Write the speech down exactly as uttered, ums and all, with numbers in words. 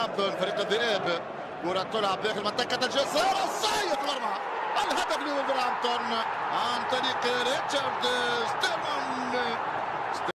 ولفرهامبتون فريق الذئاب. كرة تلعب داخل منطقة الجزاء، رصاية مرمى، الهدف لولفرهامبتون عن طريق ريتشارد ستيرمان.